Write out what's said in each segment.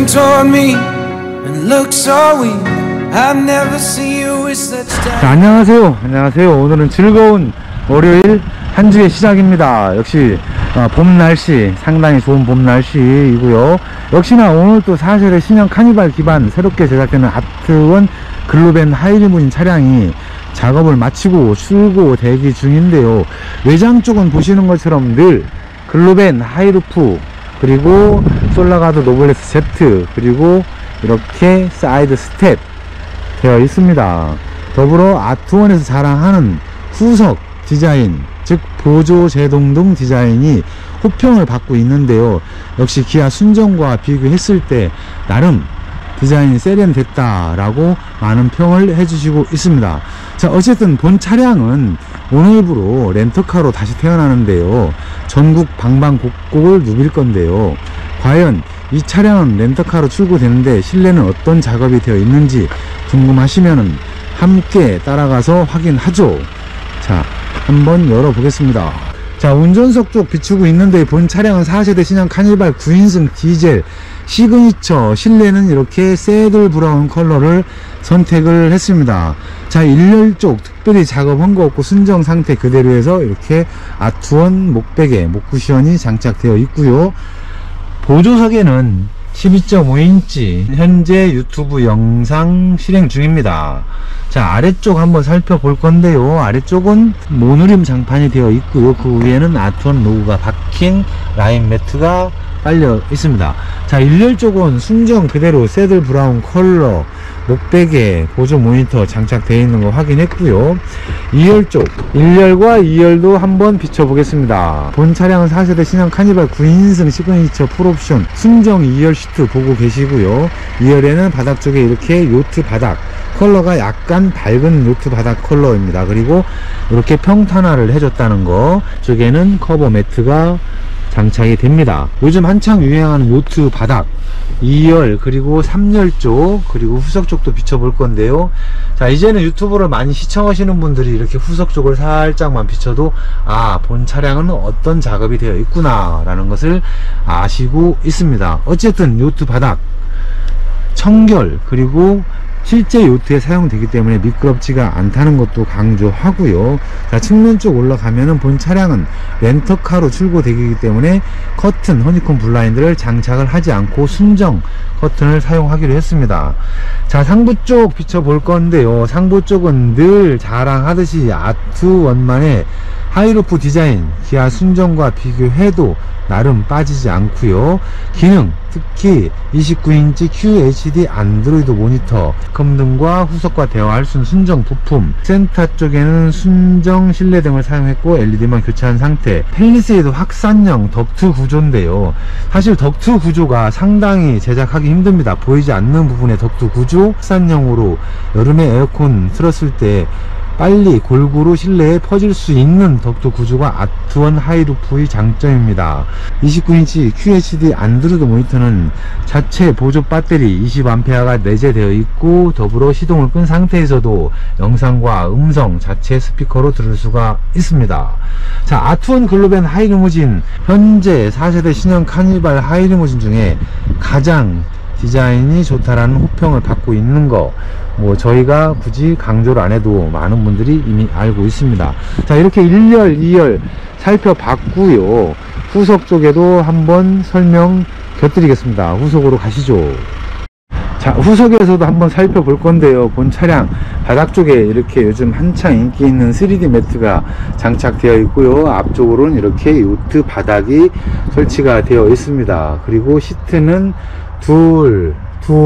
turn toward me and look so weak. I've never seen you with such time. 자, 안녕하세요. 오늘은 즐거운 월요일 한 주의 시작입니다. 역시 봄 날씨, 상당히 좋은 봄 날씨이고요. 역시나 오늘 또 4세대 신형 카니발 기반 새롭게 제작되는 아트원 글로벤 하이리무진 차량이 작업을 마치고 출고 대기 중인데요. 외장 쪽은 보시는 것처럼 늘 글로벤 하이루프, 그리고 솔라가드 노블레스 Z, 그리고 이렇게 사이드 스텝 되어 있습니다. 더불어 아트원에서 자랑하는 후석 디자인, 즉 보조 제동 등 디자인이 호평을 받고 있는데요. 역시 기아 순정과 비교했을 때 나름 디자인이 세련됐다 라고 많은 평을 해주시고 있습니다. 자, 어쨌든 본 차량은 오늘부로 렌터카로 다시 태어나는데요. 전국 방방곡곡을 누빌 건데요. 과연 이 차량은 렌터카로 출고되는데 실내는 어떤 작업이 되어 있는지 궁금하시면 함께 따라가서 확인하죠. 자, 한번 열어보겠습니다. 자, 운전석 쪽 비추고 있는데 본 차량은 4세대 신형 카니발 9인승 디젤 시그니처, 실내는 이렇게 새들 브라운 컬러를 선택을 했습니다. 자, 1열 쪽 특별히 작업한 거 없고 순정 상태 그대로 해서 이렇게 아트원 목베개, 목쿠션이 장착되어 있고요. 보조석에는 12.5인치 현재 유튜브 영상 실행 중입니다. 자, 아래쪽 한번 살펴볼 건데요. 아래쪽은 모노림 장판이 되어 있고요. 그 위에는 아트원 로고가 박힌 라인 매트가 깔려 있습니다. 자, 1열 쪽은 순정 그대로 새들 브라운 컬러 목베개, 보조 모니터 장착되어 있는 거 확인했고요. 2열 쪽, 1열과 2열도 한번 비춰보겠습니다. 본 차량은 4세대 신형 카니발 9인승 시그니처 풀옵션 순정 2열 시트 보고 계시고요. 2열에는 바닥 쪽에 이렇게 요트 바닥 컬러가 약간 밝은 요트 바닥 컬러입니다. 그리고 이렇게 평탄화를 해줬다는 거, 쪽에는 커버 매트가 장착이 됩니다. 요즘 한창 유행하는 요트 바닥 2열 그리고 3열 쪽, 그리고 후석 쪽도 비춰볼 건데요. 자, 이제는 유튜브를 많이 시청하시는 분들이 이렇게 후석 쪽을 살짝만 비춰도 본 차량은 어떤 작업이 되어 있구나 라는 것을 아시고 있습니다. 어쨌든 요트 바닥 청결, 그리고 실제 요트에 사용되기 때문에 미끄럽지가 않다는 것도 강조하고요. 자, 측면 쪽 올라가면은 본 차량은 렌터카로 출고되기 때문에 커튼, 허니콤 블라인드를 장착을 하지 않고 순정 커튼을 사용하기로 했습니다. 자, 상부 쪽 비춰볼 건데요. 상부 쪽은 늘 자랑하듯이 아트원만의 하이루프 디자인, 기아 순정과 비교해도 나름 빠지지 않고요. 기능, 특히 29인치 QHD 안드로이드 모니터, 금등과 후석과 대화할 수 있는 순정 부품, 센터 쪽에는 순정 실내 등을 사용했고 LED만 교체한 상태, 펠리세이드 확산형 덕트 구조인데요. 사실 덕트 구조가 상당히 제작하기 힘듭니다. 보이지 않는 부분의 덕트 구조, 확산형으로 여름에 에어컨 틀었을 때 빨리 골고루 실내에 퍼질 수 있는 덕트 구조가 아트원 하이루프의 장점입니다. 29인치 QHD 안드로이드 모니터는 자체 보조 배터리 20A가 내재되어 있고, 더불어 시동을 끈 상태에서도 영상과 음성 자체 스피커로 들을 수가 있습니다. 자, 아트원 글로벤 하이리무진, 현재 4세대 신형 카니발 하이리무진 중에 가장 디자인이 좋다라는 호평을 받고 있는 거, 저희가 굳이 강조를 안 해도 많은 분들이 이미 알고 있습니다. 자, 이렇게 1열, 2열 살펴봤고요. 후석 쪽에도 한번 설명 곁드리겠습니다. 후석으로 가시죠. 자, 후석에서도 한번 살펴볼 건데요. 본 차량 바닥 쪽에 이렇게 요즘 한창 인기 있는 3D 매트가 장착되어 있고요. 앞쪽으로는 이렇게 요트 바닥이 설치가 되어 있습니다. 그리고 시트는 둘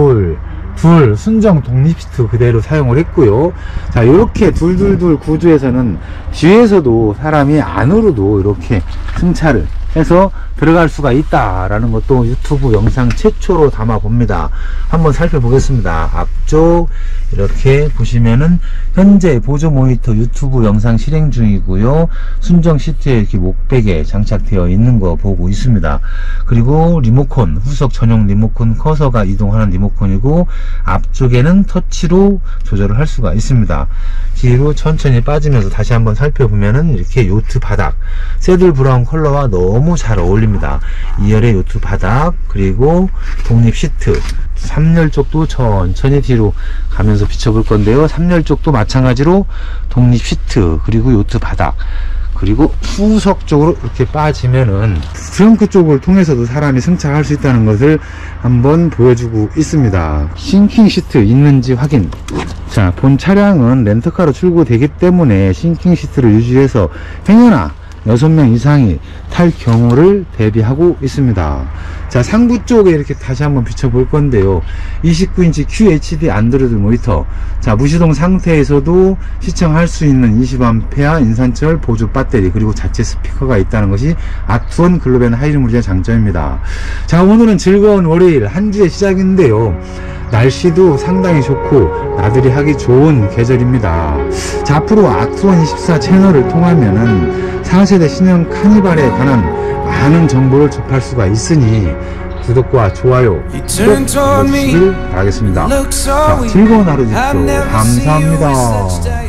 순정 독립 시트 그대로 사용을 했고요. 자, 이렇게 둘 구조에서는 뒤에서도 사람이 안으로도 이렇게 승차를 해서 들어갈 수가 있다라는 것도 유튜브 영상 최초로 담아 봅니다. 한번 살펴보겠습니다. 앞쪽 이렇게 보시면은 현재 보조 모니터 유튜브 영상 실행 중이고요. 순정 시트에 이렇게 목베개 장착되어 있는 거 보고 있습니다. 그리고 리모컨, 후석 전용 리모컨, 커서가 이동하는 리모컨이고, 앞쪽에는 터치로 조절을 할 수가 있습니다. 뒤로 천천히 빠지면서 다시 한번 살펴보면은 이렇게 요트 바닥, 새들 브라운 컬러와 너무 잘 어울립니다. 2열의 요트 바닥, 그리고 독립 시트, 3열 쪽도 천천히 뒤로 가면서 비춰볼 건데요. 3열 쪽도 마찬가지로 독립 시트, 그리고 요트 바닥, 그리고 후석 쪽으로 이렇게 빠지면은 트렁크 쪽을 통해서도 사람이 승차할 수 있다는 것을 한번 보여주고 있습니다. 싱킹 시트 있는지 확인. 자, 본 차량은 렌터카로 출고되기 때문에 싱킹 시트를 유지해서 행여나 6명 이상이 탈 경우를 대비하고 있습니다. 자, 상부 쪽에 이렇게 다시 한번 비춰볼 건데요. 29인치 QHD 안드로이드 모니터. 자, 무시동 상태에서도 시청할 수 있는 20A 인산철 보조 배터리, 그리고 자체 스피커가 있다는 것이 아트원 글로벤 하이브리드의 장점입니다. 자, 오늘은 즐거운 월요일 한 주의 시작인데요. 날씨도 상당히 좋고 나들이 하기 좋은 계절입니다. 자, 앞으로 아트원24 채널을 통하면은 4세대 신형 카니발에 관한 많은 정보를 접할 수가 있으니 구독과 좋아요 꼭 눌러주시길 바라겠습니다. 자, 즐거운 하루 되십시오. 감사합니다.